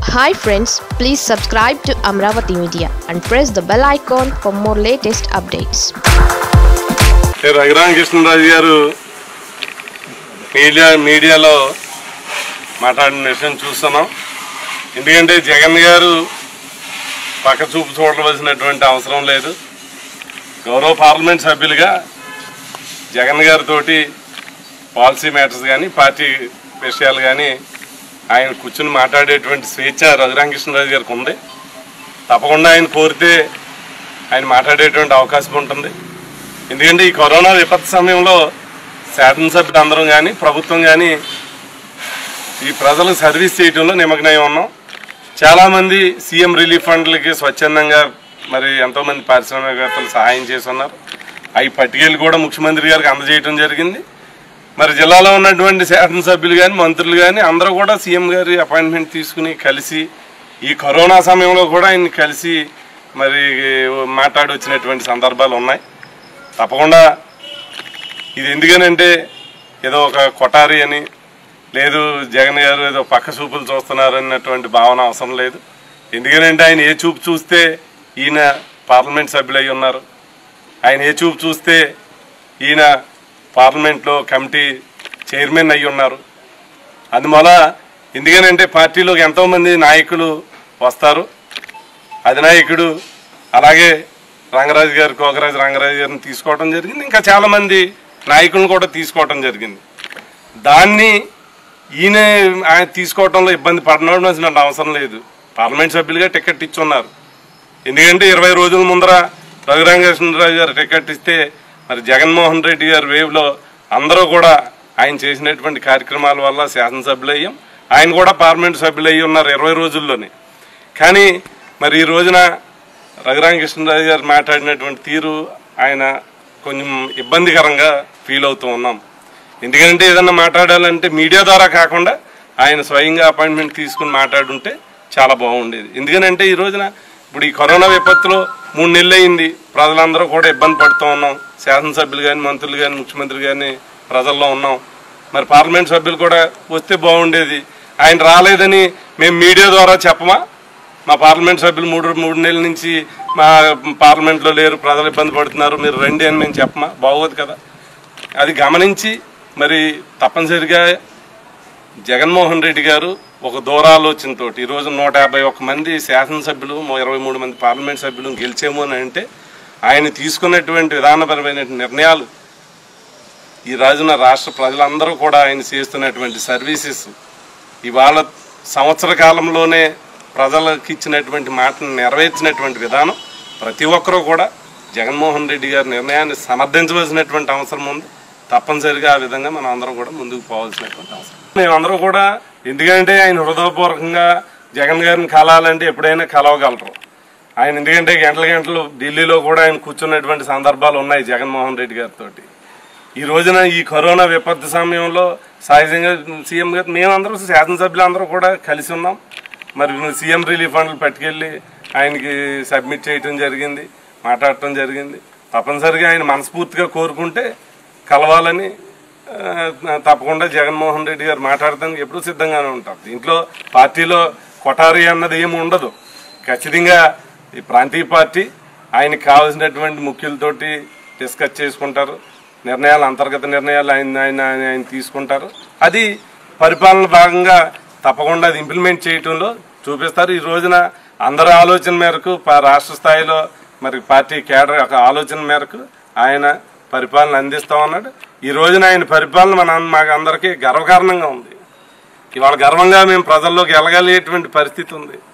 Hi friends, please subscribe to Amravati Media and press the bell icon for more latest updates. Raghuram Krishnaraju garu మీడియాలో మాట్లాడిన విషయం చూస్తున్నాం. ఎందుకంటే జగన్ గారు పక్క చూపు చూడవలసినటువంటి అవసరం లేదు. గౌరవ పార్లమెంట్ సభ్యులుగా జగన్ గారితోటి పాలసీ మ్యాటర్స్ కానీ పార్టీ విషయాలు కానీ ఆయన కూర్చుని మాట్లాడేటువంటి స్వేచ్ఛ రఘురామ కృష్ణరాజు గారికి ఉంది. తప్పకుండా ఆయన కోరితే ఆయన మాట్లాడేటువంటి అవకాశం ఉంటుంది. ఎందుకంటే ఈ కరోనా విపత్తు సమయంలో శాసనసభ్యులు అందరం కానీ ప్రభుత్వం కానీ ఈ ప్రజలకు సర్వీస్ చేయడంలో నిమగ్నమై ఉన్నాం. చాలామంది సీఎం రిలీఫ్ ఫండ్లకి స్వచ్ఛందంగా మరి ఎంతోమంది పారిశ్రామికవేత్తలు సహాయం చేస్తున్నారు. అవి పట్టుకెళ్ళి కూడా ముఖ్యమంత్రి గారికి అందజేయడం జరిగింది. మరి జిల్లాలో ఉన్నటువంటి శాసనసభ్యులు కానీ మంత్రులు కానీ అందరూ కూడా సీఎం గారి అపాయింట్మెంట్ తీసుకుని కలిసి ఈ కరోనా సమయంలో కూడా ఆయన్ని కలిసి మరి మాట్లాడి వచ్చినటువంటి సందర్భాలు ఉన్నాయి. తప్పకుండా ఇది ఎందుకనంటే ఏదో ఒక కొటారి అని లేదు జగన్ గారు ఏదో పక్క చూపులు చూస్తున్నారు అన్నటువంటి భావన అవసరం లేదు. ఎందుకనంటే ఆయన ఏ చూపు చూస్తే ఈయన పార్లమెంట్ సభ్యులు అయి ఉన్నారు. ఆయన ఏ చూపు చూస్తే ఈయన పార్లమెంట్లో కమిటీ చైర్మన్ అయి ఉన్నారు. అందువల్ల ఎందుకనంటే పార్టీలోకి ఎంతోమంది నాయకులు వస్తారు. అధినాయకుడు అలాగే రంగరాజు గారు కోకరాజు రంగరాజు గారిని తీసుకోవడం జరిగింది. ఇంకా చాలామంది నాయకులను కూడా తీసుకోవడం జరిగింది. దాన్ని ఆయన తీసుకోవడంలో ఇబ్బంది పడవలసిన అవసరం లేదు. పార్లమెంట్ సభ్యులుగా టికెట్ ఇచ్చున్నారు. ఎందుకంటే 20 రోజుల ముందర రఘురామ కృష్ణరాజు గారు టికెట్ ఇస్తే మరి జగన్మోహన్ రెడ్డి గారి వేవ్లో అందరూ కూడా ఆయన చేసినటువంటి కార్యక్రమాల వల్ల శాసనసభ్యులు అయ్యాం. ఆయన కూడా పార్లమెంట్ సభ్యులు అయ్యి ఉన్నారు 20 రోజుల్లోనే. కానీ మరి ఈ రోజున రఘురామ కృష్ణరాజు గారు మాట్లాడినటువంటి తీరు ఆయన కొంచెం ఇబ్బందికరంగా ఫీల్ అవుతూ ఉన్నాం. ఎందుకంటే ఏదన్నా మాట్లాడాలంటే మీడియా ద్వారా కాకుండా ఆయన స్వయంగా అపాయింట్మెంట్ తీసుకుని మాట్లాడుంటే చాలా బాగుండేది. ఎందుకనంటే ఈ రోజున ఇప్పుడు ఈ కరోనా విపత్తులో 3 నెలలు అయింది. ప్రజలందరూ కూడా ఇబ్బంది పడుతూ ఉన్నాం. శాసనసభ్యులు కానీ మంత్రులు కానీ ముఖ్యమంత్రి కానీ ప్రజల్లో ఉన్నాం. మరి పార్లమెంట్ సభ్యులు కూడా వస్తే బాగుండేది. ఆయన రాలేదని మేము మీడియా ద్వారా చెప్పమా? మా పార్లమెంట్ సభ్యులు మూడు నెలల నుంచి మా పార్లమెంట్లో లేరు, ప్రజలు ఇబ్బంది పడుతున్నారు, మీరు రండి అని మేము చెప్పమా? బాగోదు కదా. అది గమనించి మరి తప్పనిసరిగా జగన్మోహన్ రెడ్డి గారు ఒక దూరాలోచనతో ఈరోజు 151 మంది శాసనసభ్యులు 23 మంది పార్లమెంట్ సభ్యులు గెలిచేమో అని అంటే ఆయన తీసుకున్నటువంటి విధానపరమైన నిర్ణయాలు ఈ రోజున రాష్ట్ర ప్రజలందరూ కూడా ఆయన చేస్తున్నటువంటి సర్వీసెస్ ఇవాళ సంవత్సర కాలంలోనే ప్రజలకు ఇచ్చినటువంటి మాటను నెరవేర్చినటువంటి విధానం ప్రతి ఒక్కరూ కూడా జగన్మోహన్ రెడ్డి గారి నిర్ణయాన్ని సమర్థించవలసినటువంటి అవసరం ఉంది. తప్పనిసరిగా ఆ విధంగా మనం అందరం కూడా ముందుకు పోవాల్సినటువంటి అవసరం. మేమందరూ కూడా ఎందుకంటే ఆయన హృదయపూర్వకంగా జగన్ గారిని కలాలంటే ఎప్పుడైనా కలవగలరు. ఆయన ఎందుకంటే గంటలు ఢిల్లీలో కూడా ఆయన కూర్చున్నటువంటి సందర్భాలు ఉన్నాయి జగన్మోహన్ రెడ్డి గారితో. ఈ రోజున ఈ కరోనా విపత్తు సమయంలో సహజంగా సీఎం గారు మేమందరూ శాసనసభ్యులందరూ కూడా కలిసి ఉన్నాం. మరి సీఎం రిలీఫ్ ఫండ్లు పట్టుకెళ్ళి ఆయనకి సబ్మిట్ చేయటం జరిగింది, మాట్లాడటం జరిగింది. తప్పనిసరిగా ఆయన మనస్ఫూర్తిగా కోరుకుంటే కలవాలని తప్పకుండా జగన్మోహన్ రెడ్డి గారు మాట్లాడటానికి ఎప్పుడూ సిద్ధంగానే ఉంటారు. దీంట్లో పార్టీలో కొటారి అన్నది ఏమి ఉండదు. ఖచ్చితంగా ఈ ప్రాంతీయ పార్టీ ఆయనకి కావాల్సినటువంటి ముఖ్యులతోటి డిస్కస్ చేసుకుంటారు. నిర్ణయాలు అంతర్గత నిర్ణయాలు ఆయన తీసుకుంటారు. అది పరిపాలన భాగంగా తప్పకుండా అది ఇంప్లిమెంట్ చేయటంలో చూపిస్తారు. ఈ రోజున అందరి ఆలోచన మేరకు రాష్ట్ర స్థాయిలో మరి పార్టీ కేడర్ ఒక ఆలోచన మేరకు ఆయన పరిపాలన అందిస్తూ ఉన్నాడు. ఈ రోజున ఆయన పరిపాలన మాకు అందరికీ గర్వకారణంగా ఉంది. ఇవాళ గర్వంగా మేము ప్రజల్లోకి వెళ్ళగలిగేటువంటి పరిస్థితి ఉంది.